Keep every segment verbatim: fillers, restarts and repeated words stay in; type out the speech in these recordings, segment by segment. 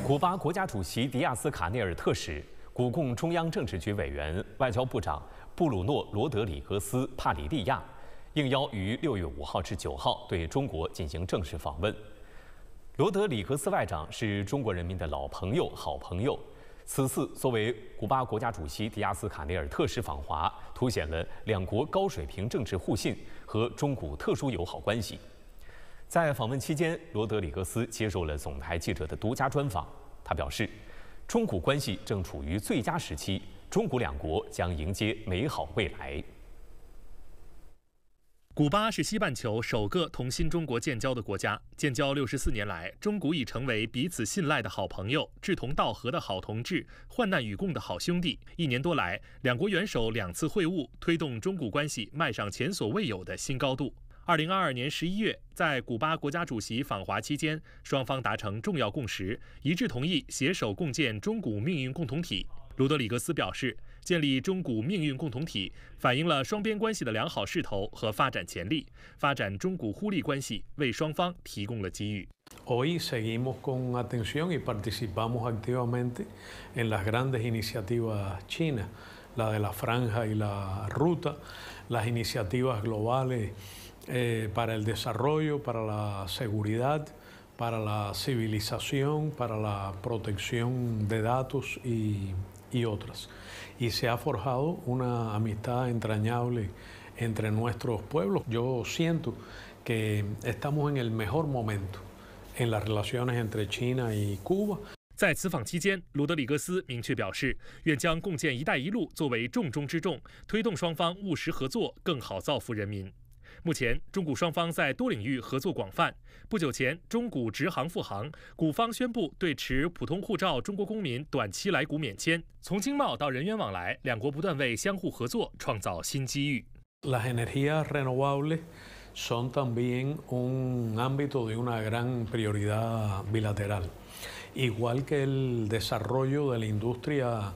古巴国家主席迪亚斯卡内尔特使、古共中央政治局委员、外交部长布鲁诺·罗德里格斯·帕里利亚应邀于六月五号至九号对中国进行正式访问。罗德里格斯外长是中国人民的老朋友、好朋友。此次作为古巴国家主席迪亚斯卡内尔特使访华，凸显了两国高水平政治互信和中古特殊友好关系。在访问期间，罗德里格斯接受了总台记者的独家专访。他表示，中古关系正处于最佳时期，中古两国将迎接美好未来。 古巴是西半球首个同新中国建交的国家，建交六十四年来，中古已成为彼此信赖的好朋友，志同道合的好同志，患难与共的好兄弟。一年多来，两国元首两次会晤，推动中古关系迈上前所未有的新高度。二零二二年十一月，在古巴国家主席访华期间，双方达成重要共识，一致同意携手共建中古命运共同体。罗德里格斯表示，建立中古命运共同体反映了双边关系的良好势头和发展潜力，发展中古互利关系为双方提供了机遇。 Hoy seguimos con atención y participamos activamente en las grandes iniciativas chinas, la de la franja y la ruta, las iniciativas globales eh, para el desarrollo, para la seguridad, para la civilización, para la protección de datos y, y otras. Y se ha forjado una amistad entrañable entre nuestros pueblos. Yo siento que estamos en el mejor momento en las relaciones entre China y Cuba. 在此访期间，罗德里格斯明确表示，愿将共建“一带一路”作为重中之重，推动双方务实合作，更好造福人民。目前，中古双方在多领域合作广泛。不久前，中古直航复航，古方宣布对持普通护照中国公民短期来古免签。从经贸到人员往来，两国不断为相互合作创造新机遇。 Las energías renovables son también un ámbito de una gran prioridad bilateral, igual que el desarrollo de la industria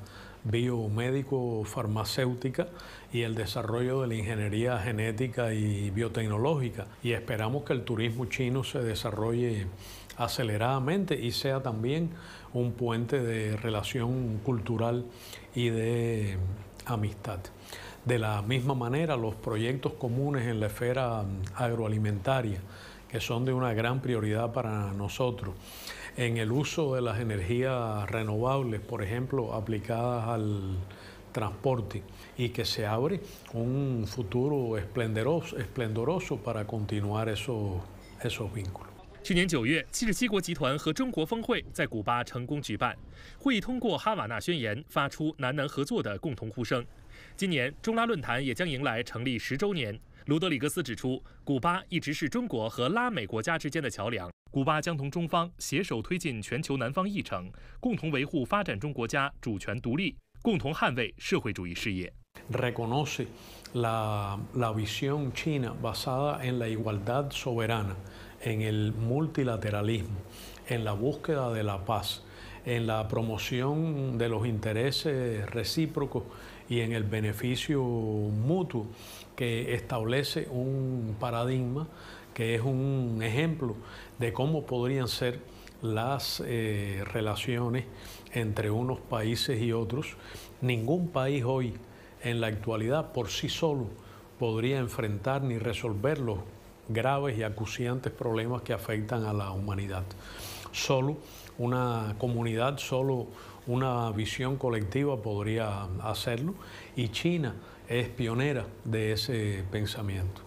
biomédico-farmacéutica y el desarrollo de la ingeniería genética y biotecnológica. Y esperamos que el turismo chino se desarrolle aceleradamente y sea también un puente de relación cultural y de amistad. De la misma manera, los proyectos comunes en la esfera agroalimentaria, que son de una gran prioridad para nosotros, en el uso de las energías renovables, por ejemplo, aplicadas al transporte, y que se abre un futuro esplendoroso, esplendoroso para continuar esos, esos vínculos. 去年九月，七十七国集团和中国峰会在古巴成功举办，会议通过《哈瓦那宣言》，发出南南合作的共同呼声。今年中拉论坛也将迎来成立十周年。罗德里格斯指出，古巴一直是中国和拉美国家之间的桥梁，古巴将同中方携手推进全球南方议程，共同维护发展中国家主权独立，共同捍卫社会主义事业。 Reconoce la, la visión china basada en la igualdad soberana, en el multilateralismo, en la búsqueda de la paz, en la promoción de los intereses recíprocos y en el beneficio mutuo, que establece un paradigma que es un ejemplo de cómo podrían ser las eh, relaciones entre unos países y otros. Ningún país hoy en la actualidad por sí solo podría enfrentar ni resolver los graves y acuciantes problemas que afectan a la humanidad. Solo una comunidad, solo una visión colectiva podría hacerlo, y China es pionera de ese pensamiento.